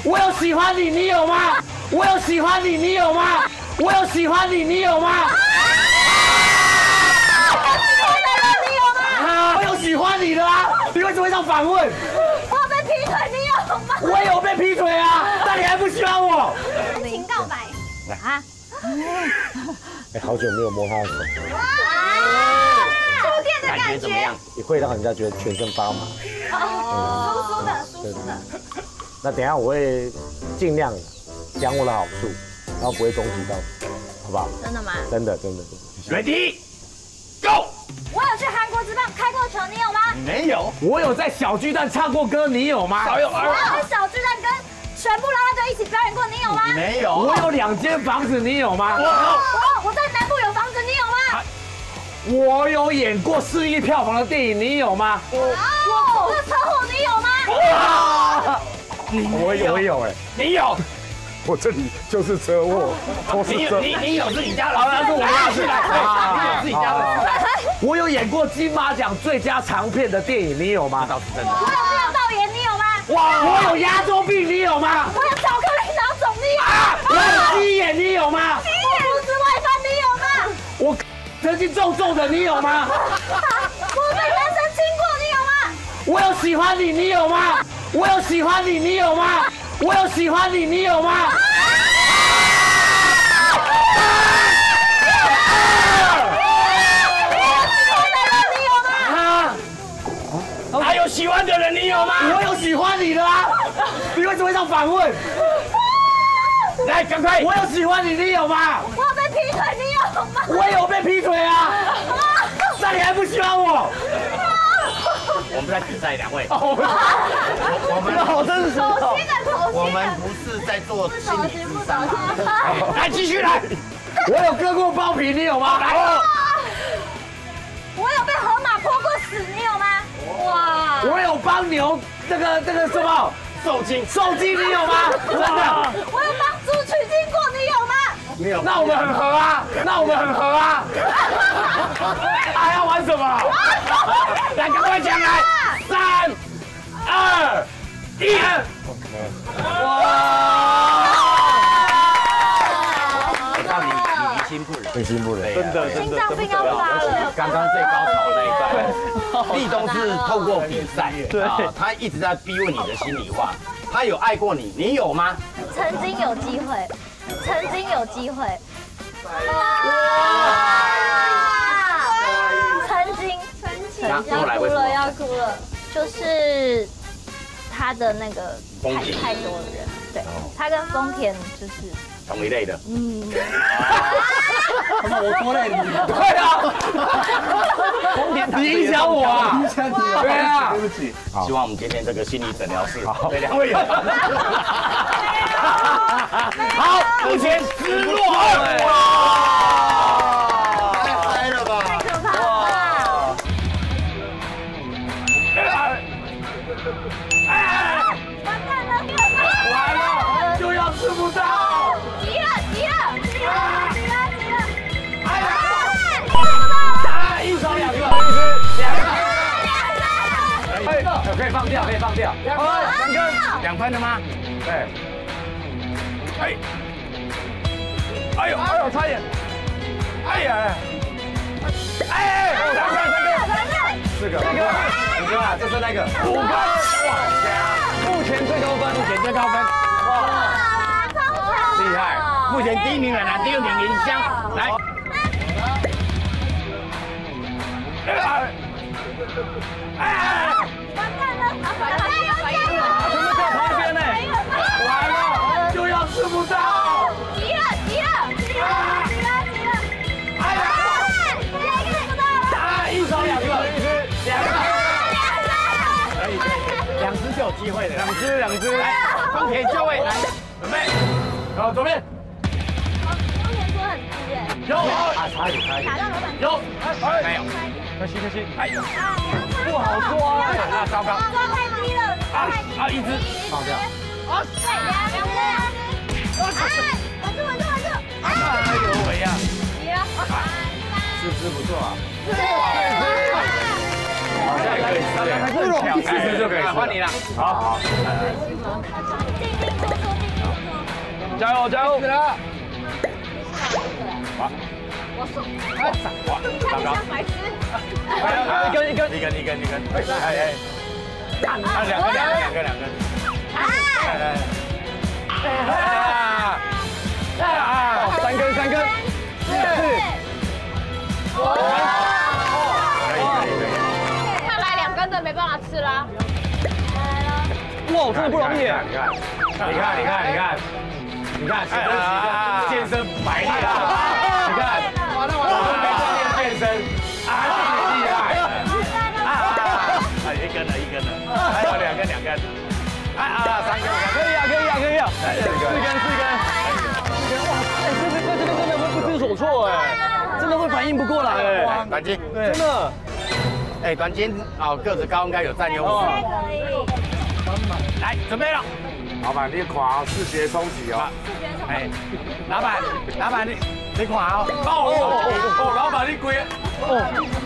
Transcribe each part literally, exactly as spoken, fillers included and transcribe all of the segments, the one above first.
我有喜欢你，你有吗？我有喜欢你，你有吗？我有喜欢你，你有吗？我有喜欢你的啊！你为什么会这样反问？ 我有被劈腿，你有吗？ 我有被劈腿啊！但你还不喜欢我？ 请告白。来啊！ 哎，好久没有摸他的手。 触电的感觉怎么样？ 也会让人家觉得全身发麻。 哦，酥酥的，酥酥的。 那等一下我会尽量讲我的好处，然后不会攻击到你，好不好？ 真的吗？ 真的，真的。 Ready Go！ 我有去韩国职棒开过球，你有吗？ 没有。 我有在小巨蛋唱过歌，你有吗？ 少有。 我有去小巨蛋跟全部啦啦队一起表演过，你有吗？ 没有。 我有两间房子，你有吗？ 我我我在南部有房子，你有吗？ 我有演过四亿票房的电影，你有吗？ 我我出了车祸，你有吗？ 我有，我有哎， 你有。 我这里就是车祸，都是车。 你你有是你家的， 好，那是我家是你有自己家的。 我有演过金马奖最佳长片的电影，你有吗？ 倒是真的。 我有没有道炎，你有吗？ 哇，我有牙周病，你有吗？ 我有巧克力囊肿，你有吗？ 我有鸡眼，你有吗？ 鸡眼不是外翻，你有吗？ 我曾经重重的，你有吗？ 我被男生亲过，你有吗？ 我有喜欢你，你有吗？我有喜欢你，你有吗？我有喜欢你，你有吗？ 还有喜欢的人，你有吗？ 我有喜欢你的啊！你为什么会这样反问？ 来，赶快！ 我有喜欢你，你有吗？ 我有被劈腿，你有吗？ 我有被劈腿啊！那你还不喜欢我？ 我们在比赛，两位。 我我们好真实哦！ 手心的手心。 我们不是在做心理咨商。 来，继续来。我有割过包皮，你有吗？来。 我有被河马泼过屎，你有吗？哇！ 我有帮牛这个这个什么受精受精，你有吗？真的。 我有帮猪取精过，你有吗？ 没有。 那我们很合啊，那我们很合啊。还要玩什么？来，赶快讲来！三、二、一。哇！ 我知道你你于心不忍， 于心不忍， 真的心脏病要发了。 刚刚最高潮那一段，立冬是透过比赛，对啊，他一直在逼问你的心里话。他有爱过你，你有吗？ 曾经有机会，曾经有机会。曾经，曾经要哭了，要哭了，就是他的那个太太多的人，对，他跟丰田就是同一类的。 嗯。 我多累你？对啊。丰田，你影响我啊！影响你了。对啊。对不起。 希望我们今天这个心理诊疗室对两位有。好，目前失落二。哇！太嗨了吧！ 太可怕了！ 哎！ 完蛋了！ 完了，就要吃不到。 急了，急了，急了，急了，急了！ 哎呀！ 吃不到！ 啊，一手两个，一只两个。哎，可以放掉，可以放掉。两分，两根， 两分了吗？ 对。 哎， 哎呦，哎呦，差一点。哎呀，哎，三个，三个，四个，四个，五个啊，这是那个五个，哇，目前最高分，目前最高分，哇， 厉害！目前第一名冉冉，第二名林香，来。哎，哎， 完蛋了！完蛋了！ 全部掉同一边呢，完了，就要吃不到。 急了，急了，急了，急了，急了！ 哎呀， 这个吃不到了！ 啊，一手两个，一只两个， 可以可以，两只就有机会的， 两只两只， 来，丰田就位，来，准备， 然后左边丰田说很低耶， 有， 啊，差一点，差一点， 打到老板。 有，哎， 没有， 可惜可惜，哎， 啊， 不好抓， 啊，糟糕， 抓太低了， 啊啊，一只放掉， 啊，对，两只，哎，稳住，稳住，稳住， 哎呦喂呀， 急了， 四只不错啊， 是， 好像也可以吃，还是很强，其实就可以吃。 换你了， 好好，加油加油！好， 我送， 哇， 看你像白痴。 一根一根一根一根一根， 哎哎，啊两根两根两根两根，哎哎哎啊，三根三根，四，哇，可以可以可以， 看来两根的没办法吃啦。 哇，真的不容易，你看你看你看你看。你看，许德奇健身百厉啊！你看，完了完了，我们没锻炼健身，啊，厉害！啊啊！一根了，一根了，还有两根，两根，啊啊，三根，可以啊，可以啊，可以啊，四根，四根，四根，哇，哎，这个这个真的会不知所措哎，真的会反应不过来哎， 短金， 真的， 哎，短金哦，个子高应该有占优势。 可以。 来，准备了。 老板，你垮视觉冲击哦！ 哎，老板，老板你你看哦， 哦哦哦，老板你贵哦，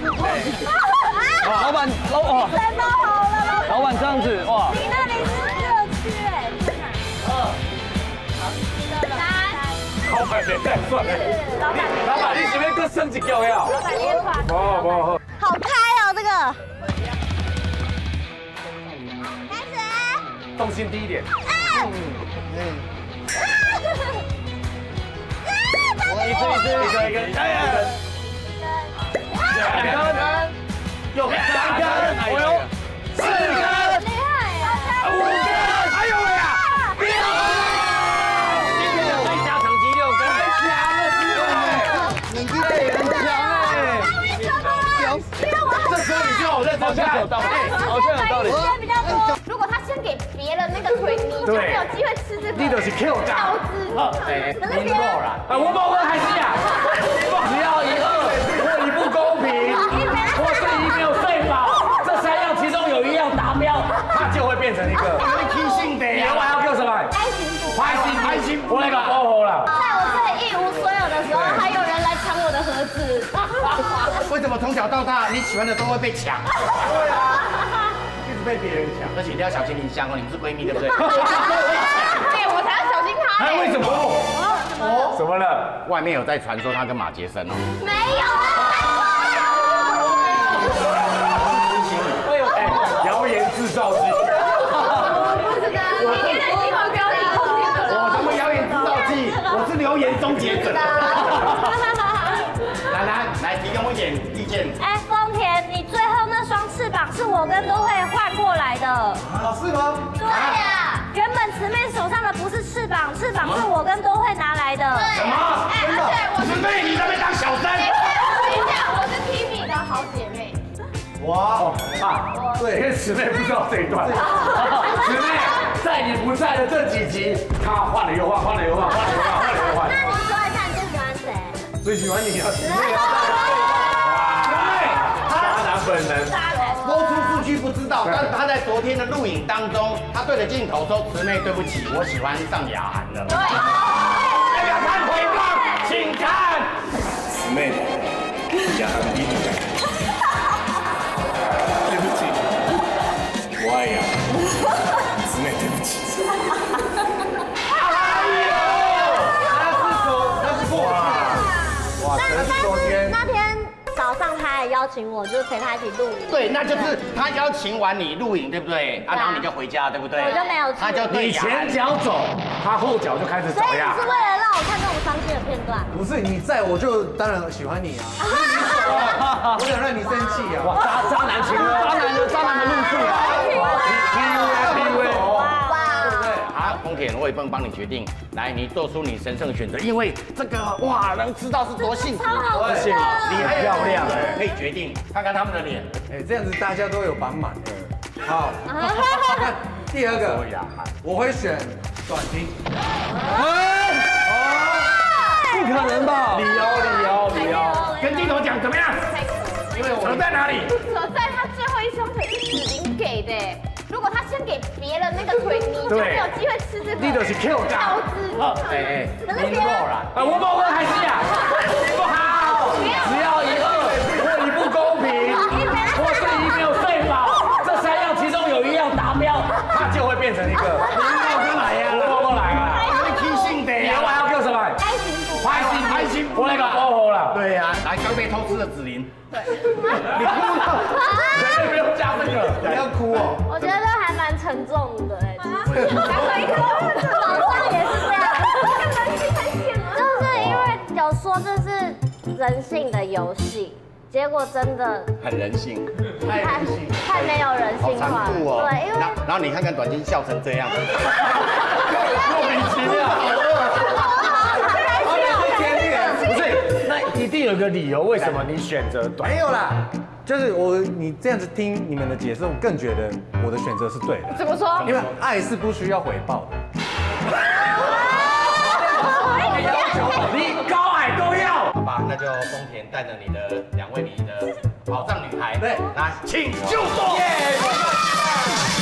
老板老哦， 人都好了， 老板这样子哇， 你那里是热区哎，二，三， 老板别再算了， 老板， 老板你前面搁升一脚呀？ 老板别垮， 不好不好， 好开哦这个，开始， 重心低一点。嗯嗯。一次一次一个一个，哎呀，两根，有三根，哎呦，四根， 厉害呀， 五根，哎呦喂呀，六根， 今天的最佳成绩六根， 太强了，机会，很强哎，这时候你就好认真看，有道理，好像有道理。 比较多，如果他先给别人那个腿，你就没有机会吃这个。 你就是 Q 刀子， 哎， 你你过了， 啊，吴宝文还是呀，只要一二或一不公平，或是一没有睡饱，这三样其中有一样达标，它就会变成一个。 你提醒的你要还要叫什么？ 开心不？ 开心开心，我那个包好了。 在我这里一无所有的时候，还有人来抢我的盒子。 为什么从小到大你喜欢的都会被抢？ 对啊，一直被别人抢， 而且你要小心林香哦，你们是闺蜜对不对？ 对，我才要小心他。 哎，为什么？哦，怎么了？ 外面有在传说他跟马杰森哦。 没有啊。 哎呦，哎，谣言制造机。 是的，明天的新闻标题。 我什么谣言制造器？我是流言终结者。来来来，提供一点意见。 哎，丰田，你最后那双翅膀是我跟都会换过来的。 啊，是吗？ 对呀，原本慈妹手上的不是翅膀，翅膀是我跟都会拿来的。 什么？ 哎，而且我姊妹，你在那边当小三？ 我跟你讲，我是 Kimi 的好姐妹。 哇啊，对，因为姊妹不知道这一段。姊妹在你不在的这几集，她换了又换，换了又换，换了又换，换了又换。 那你说一下你最喜欢谁？ 最喜欢你啊，姊妹啊！姊妹，渣男本人。 播出数据不知道，但他在昨天的录影当中，他对着镜头说：“姊妹，对不起，我喜欢上雅涵了。” 对。 要不要看回放？请看。 姊妹，雅涵比你强。对不起，我爱雅涵。姊妹，对不起。哎呦，他是昨，他是过去。哇，可能是昨天。 那天早上他还邀请我，就是陪他一起录影。 对，那就是他邀请完你录影，对不对？啊，然后你就回家，对不对？ 我就没有去。 他就对你前脚走，他后脚就开始所以你找呀。 是为了让我看这种伤心的片段。 不是你在，我就当然喜欢你啊！我想让你生气啊！ 哇，渣渣男情，渣男的渣男的路数啊 ，P U A P U A， 哇， 好，丰田，我也不能帮你决定，来，你做出你神圣的选择，因为这个哇，能吃到是多幸福， 超好吃的。 你还漂亮哎可以决定，看看他们的脸。 哎，这样子大家都有满满的。好，那第二个，我会选短听。 哎，不可能吧？理由理由理由， 跟镜头讲怎么样？因为我们在哪里？ 所在他最后一双腿是子琳给的，如果他先给别人那个腿，你就没有机会吃这个。 你就是 Q 刀子。 哎哎， 你够了。 啊，吴宝文还是呀，不好，只要一二或一不公平，或是一没有睡一个。 我就来呀，我我来啊。 你起性的你还要叫什么？ 开心不？ 开心开心， 我那个哦吼了。 对呀，来刚被偷吃的紫琳。 对。 你哭了， 绝对不用加这个， 不要哭哦。 我觉得还蛮沉重的哎。还有一个网上也是这样，就是因为有说这是人性的游戏。结果真的很人性， 太太没有人性化， 残酷哦。 对，因为然后你看看短金笑成这样， 莫名其妙。不是，那一定有个理由，为什么你选择短？ 没有啦，就是我你这样子听你们的解释，我更觉得我的选择是对的。 怎么说？ 因为爱是不需要回报的。 你高矮都要。 好吧，那就丰田带着你的两位你的宝藏女孩， 对， 来，请就座。